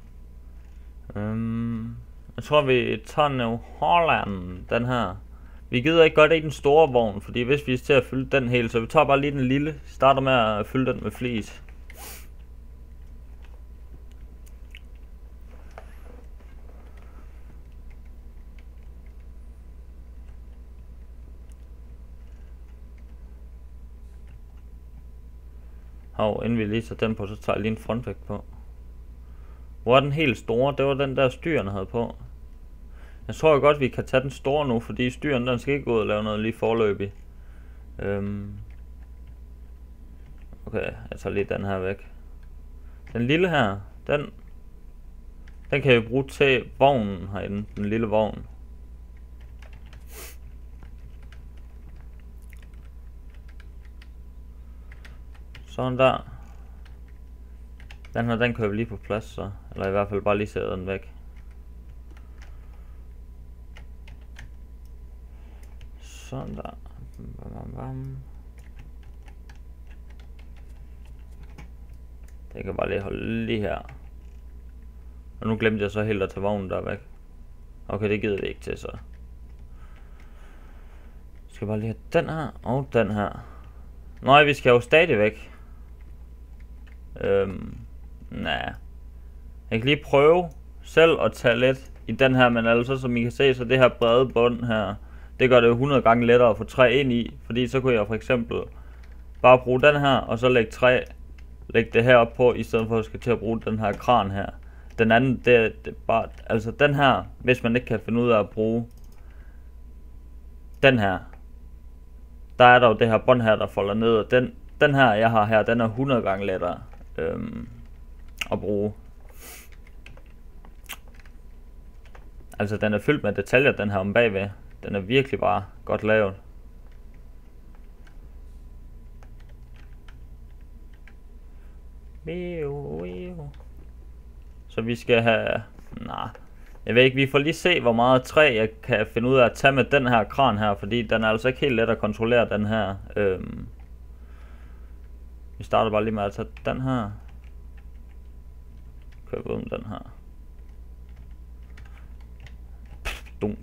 Jeg tror vi tager New Holland, den her. Vi gider ikke godt i den store vogn, fordi hvis vi er til at fylde den helt, så vi tager bare lige den lille. Starter med at fylde den med flis. Hov, inden vi lige tager den på, så tager jeg lige en frontvægt på. Hvor er den helt store? Det var den der styrene havde på. Jeg tror jo godt vi kan tage den store nu, fordi styren den skal ikke gå ud og lave noget lige forløbig. Okay, jeg tager lige den her væk. Den lille her, den kan jeg bruge til vognen herinde, den lille vogn. Sådan der. Den her, den kører vi lige på plads så. Eller i hvert fald bare lige sætte den væk. Sådan der. Det kan bare lige holde lige her. Og nu glemte jeg så helt at tage vognen der væk. Okay, det gider vi ikke til så. Jeg skal bare lige have den her og den her. Nej, vi skal jo stadig væk. Nej. Jeg kan lige prøve selv at tage lidt i den her, men altså som I kan se, så det her brede bund her, det gør det jo 100 gange lettere at få træ ind i, fordi så kunne jeg for eksempel bare bruge den her, og så lægge det her op på, i stedet for at skal til at bruge den her kran her. Den anden, det bare, altså den her, hvis man ikke kan finde ud af at bruge den her, der er der jo det her bånd her, der folder ned, og den her, jeg har her, den er 100 gange lettere at bruge. Altså den er fyldt med detaljer, den her om bagved. Den er virkelig bare godt lavet. Så vi skal have... Nej, jeg ved ikke, vi får lige se hvor meget træ jeg kan finde ud af at tage med den her kran her, fordi den er altså ikke helt let at kontrollere den her. Vi starter bare lige med at tage den her. Kører vi ud med den her. Dunk.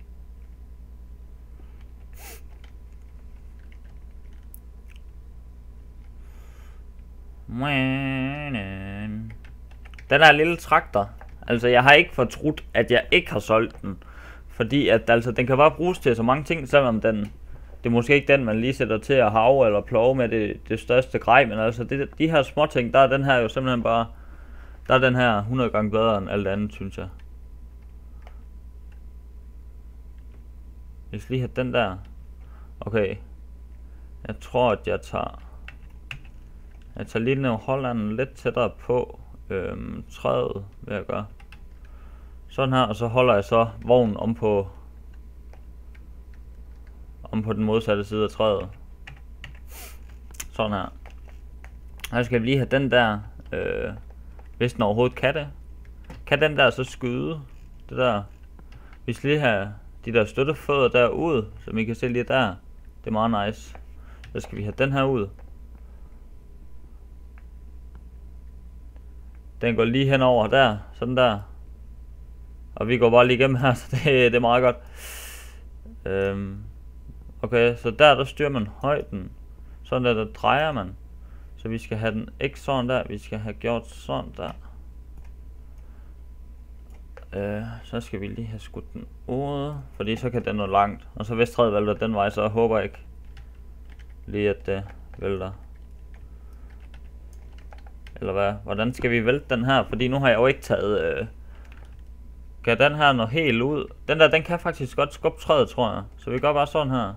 Den her lille traktor, altså jeg har ikke fortrudt at jeg ikke har solgt den, fordi at altså den kan bare bruges til så mange ting, selvom det er måske ikke den man lige sætter til at have eller plove med det største grej, men altså de her små ting, der er den her jo simpelthen bare, der er den her 100 gange bedre end alt andet, synes jeg. Jeg skal lige have den der. Okay, jeg tror at jeg tager lige New Holland lidt tættere på træet, vil jeg gøre. Sådan her, og så holder jeg så vognen om på den modsatte side af træet. Sådan her. Og så skal vi lige have den der, hvis den overhovedet kan det. Kan den der så skyde det der? Vi skal lige have de der støttefødder der ud, som I kan se lige der. Det er meget nice. Så skal vi have den her ud. Den går lige henover der, sådan der. Og vi går bare lige igennem her, så det er meget godt. Okay, så der styrer man højden. Sådan der drejer man. Så vi skal have den ikke sådan der, vi skal have gjort sådan der. Så skal vi lige have skudt den ud, fordi så kan den nå langt. Og så hvis træet vælter den vej, så håber jeg ikke lige at det vælter. Eller hvad? Hvordan skal vi vælte den her? Fordi nu har jeg jo ikke taget Skal den her nå helt ud? Den der, den kan faktisk godt skubbe træet, tror jeg. Så vi gør bare sådan her.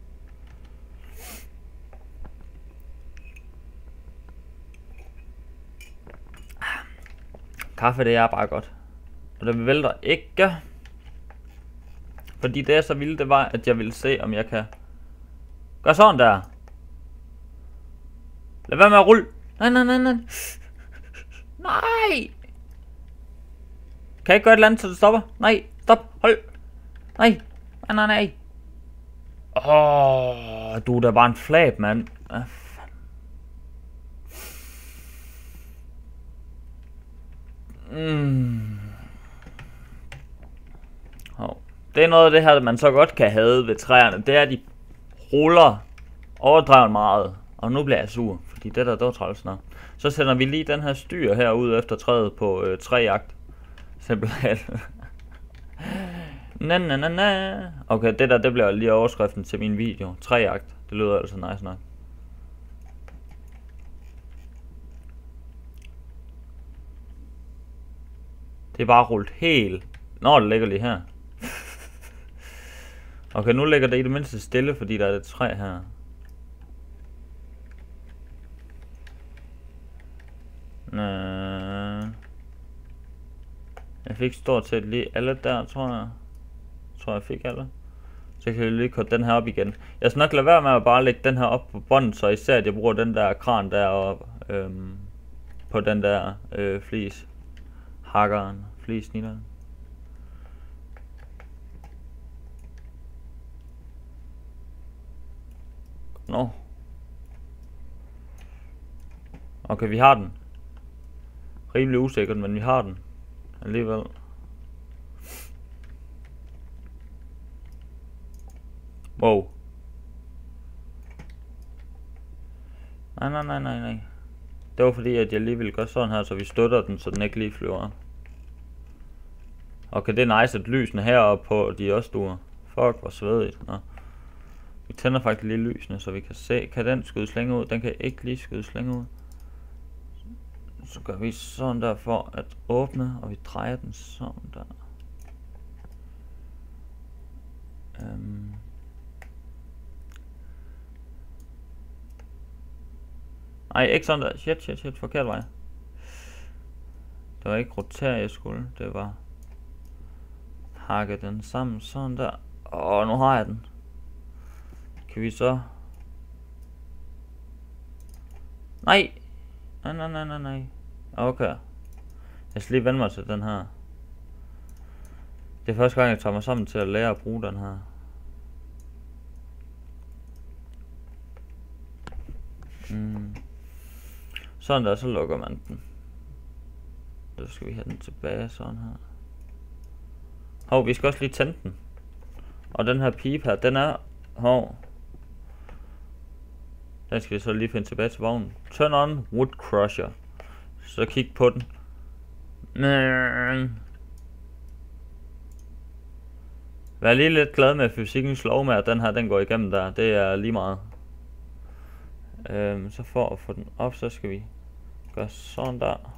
Kaffe, det er bare godt. Og det vælter ikke. Fordi det er så vildt, det var, at jeg ville se, om jeg kan gøre sådan der. Lad være med at rulle. Nej. Nej. Kan jeg ikke gøre et eller andet, så det stopper? Nej, stop, hold. Nej. Du er da bare en flab, mand. Det er noget af det her, man så godt kan have ved træerne. Det er, at de ruller overdrevet meget. Og nu bliver jeg sur, fordi det der, det var træls nok. Så sender vi lige den her styr her ud efter træet på træjagt. Simpelthen. Na. Okay, det der, det bliver lige overskriften til min video. Træjagt. Det lyder altså nice nok. Det er bare rullet helt. Nå, det ligger lige her. Okay, nu ligger det i det mindste stille, fordi der er et træ her. Jeg fik stort set lige alle der, tror jeg. Jeg fik alle. Så kan jeg lige korte den her op igen. Jeg skal nok lade være med at bare lægge den her op på båndet, så især at jeg bruger den der kran deroppe på den der flis. Hakkeren, flisnitteren. Nå. Okay, vi har den. Rimelig usikkert, men vi har den. Alligevel. Wow. Nej. Det var fordi, at jeg lige ville gøre sådan her, så vi støtter den, så den ikke lige flyver. Okay, det er nice, at lysene heroppe på, de også duer. Fuck, hvor svedigt. Nå. Vi tænder faktisk lige lysene, så vi kan se. Kan den skydes længere ud? Den kan ikke lige skydes længere ud. Så gør vi sådan der for at åbne, og vi drejer den sådan der. Nej, ikke sådan der. Shit, forkert vej. Det var ikke rotere, jeg skulle. Det var hakke den sammen sådan der. Nu har jeg den. Kan vi så... Nej. Okay. Jeg skal lige vende mig til den her. Det er første gang, jeg tager mig sammen til at lære at bruge den her. Sådan der, så lukker man den. Så skal vi have den tilbage sådan her. Hov, vi skal også lige tænde den. Og den her pipe her, den er... Hov. Den skal vi så lige finde tilbage til vognen. Turn on wood crusher. Så kig på den. Vær lige lidt glad med fysikkens lov med, at den her, den går igennem der. Det er lige meget. Så for at få den op, så skal vi gøre sådan der.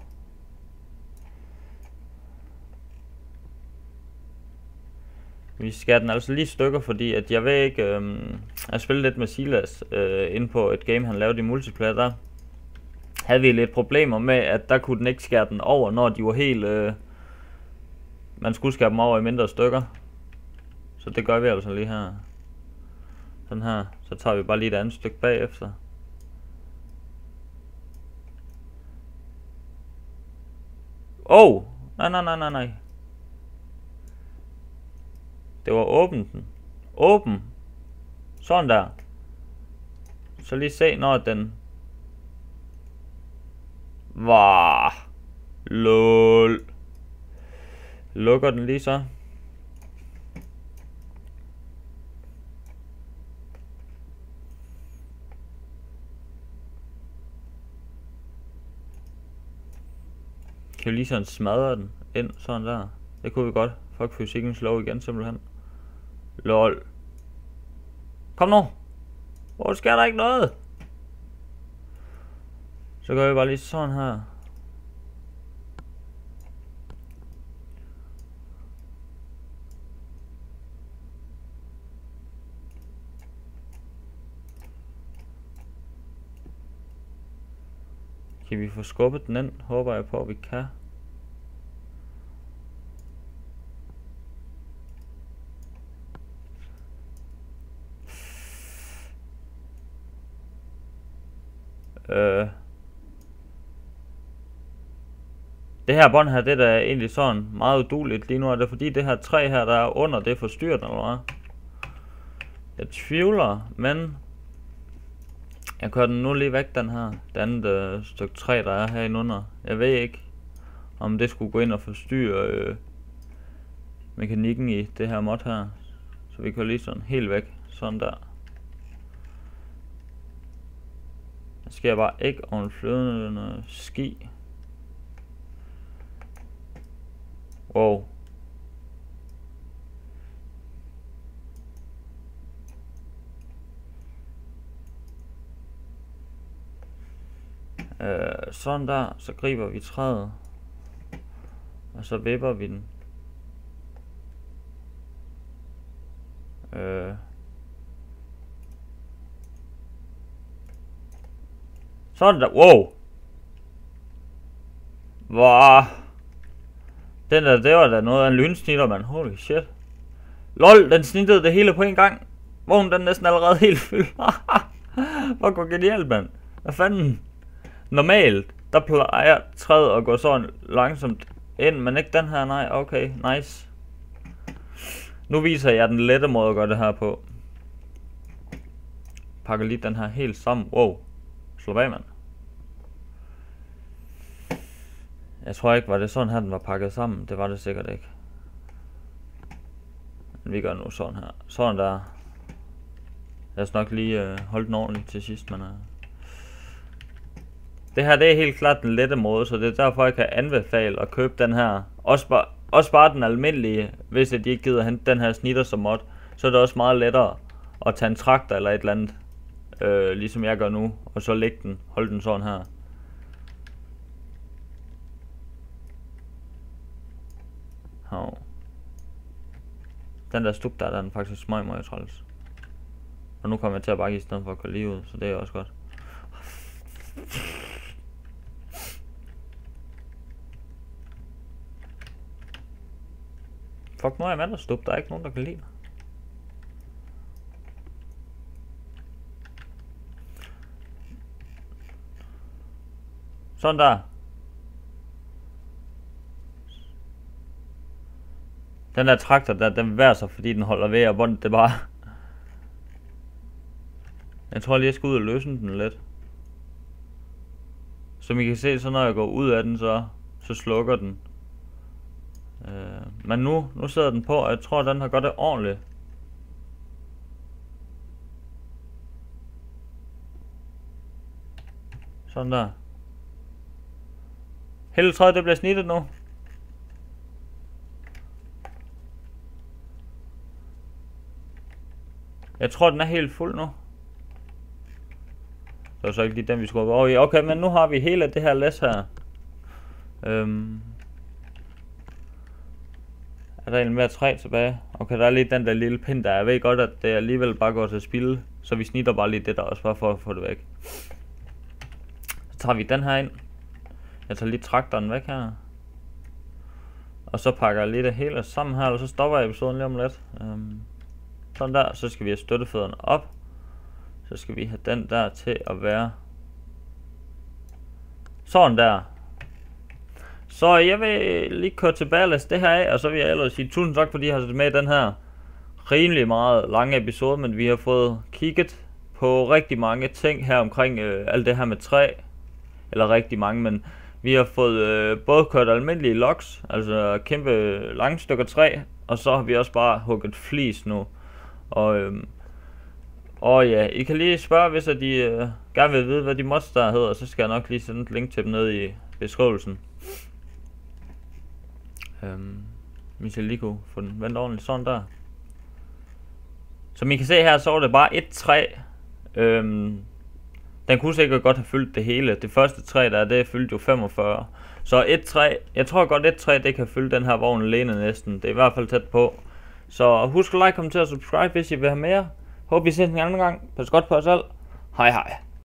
Vi skærer den altså lige stykker, fordi at jeg ved ikke, jeg spillede lidt med Silas inde på et game, han lavede i multiplayer der. Havde vi lidt problemer med, at der kunne den ikke skære den over, når de var helt... man skulle skære dem over i mindre stykker. Så det gør vi altså lige her. Sådan her. Så tager vi bare lige et andet stykke bagefter. Nej. Det var åben den. Åben. Sådan der. Så lige se, når den... Var. Lol. Lukker den lige så. Kan vi lige sådan smadre den ind sådan der. Det kunne vi godt. Fuck fysikkens lov igen simpelthen. Lol. Kom nu. Hvor sker der ikke noget? Så gør vi bare lige sådan her. Kan vi få skubbet den ind? Håber jeg på, at vi kan. Det her bånd her, det er egentlig sådan meget udueligt lige nu. Er det fordi det her træ her, der er under, det er forstyrret, eller hvad? Jeg tvivler, men jeg kører den nu lige væk, den her. Det andet stykke træ, der er herinde under. Jeg ved ikke, om det skulle gå ind og forstyrre mekanikken i det her mod her. Så vi kører lige sådan helt væk. Sådan der. Der sker bare ikke over en flydende ski. Wow. Sådan der, så griber vi træet, og så vipper vi den. Sådan der, wow. Wow. Den der, det var da noget af en lynsnitter, man. Holy shit. LOL, den snittede det hele på en gang. Vognen den næsten allerede helt fyldt. Hvor går genialt, mand. Hvad fanden? Normalt, der plejer træet at gå sådan langsomt ind, men ikke den her, nej. Okay, nice. Nu viser jeg den lette måde at gøre det her på. Pakker lige den her helt sammen. Wow. Slå af, mand. Jeg tror ikke, var det sådan her, den var pakket sammen. Det var det sikkert ikke. Men vi gør nu sådan her. Sådan der. Jeg skal nok lige holde den ordentligt til sidst, men... Det her, det er helt klart den lette måde, så det er derfor, jeg kan anbefale at købe den her. Også bare den almindelige, hvis de ikke gider hente den her snitter som mod. Så er det også meget lettere at tage en traktor eller et eller andet, ligesom jeg gør nu. Og så lægge den, holde den sådan her. Hov. Den der stuk der, den er faktisk smøg træls. Og nu kommer jeg til at bakke i stedet for at køre lige ud, så det er også godt. Fuck, nu er jeg med at stup, der er ikke nogen der kan lide mig. Sådan der. Den der traktor der, den værer sig, fordi den holder ved, og båndet det bare... Jeg tror lige, jeg skal ud og løsne den lidt. Som I kan se, så når jeg går ud af den, så slukker den. Men nu sidder den på, og jeg tror, den har gjort det ordentligt. Sådan der. Hele træet, det bliver snittet nu. Jeg tror, den er helt fuld nu. Det var så ikke lige den, vi skulle over i. Okay, men nu har vi hele det her læs her. Er der en mere træ tilbage? Okay, der er lige den der lille pind der. Jeg ved godt, at det alligevel bare går til spilde. Så vi snitter bare lige det der også, bare for at få det væk. Så tager vi den her ind. Jeg tager lige traktoren væk her. Og så pakker jeg lige det hele sammen her, og så stopper jeg episoden lige om lidt. Sådan der, så skal vi have støttefødderne op. Så skal vi have den der til at være sådan der. Så jeg vil lige køre tilbage og læse det her af, og så vil jeg ellers sige tusind tak, fordi I har set med i den her rimelig meget lange episode, men vi har fået kigget på rigtig mange ting her omkring alt det her med træ. Eller rigtig mange, men vi har fået både kørt almindelige logs, altså kæmpe lange stykker træ, og så har vi også bare hugget flis nu. Og ja, I kan lige spørge, hvis I gerne vil vide, hvad de mods der hedder, så skal jeg nok lige sende et link til dem ned i beskrivelsen. Hvis jeg lige kunne få den vendt ordentligt sådan der. Som I kan se her, så var det bare et træ. Den kunne sikkert godt have fyldt det hele. Det første træ der, det fyldte jo 45. Så et træ, jeg tror godt et træ, det kan fylde den her vogn alene næsten. Det er i hvert fald tæt på. Så husk at like, kommentere og subscribe, hvis I vil have mere. Håber I ses en anden gang. Pas godt på jer selv. Hej hej.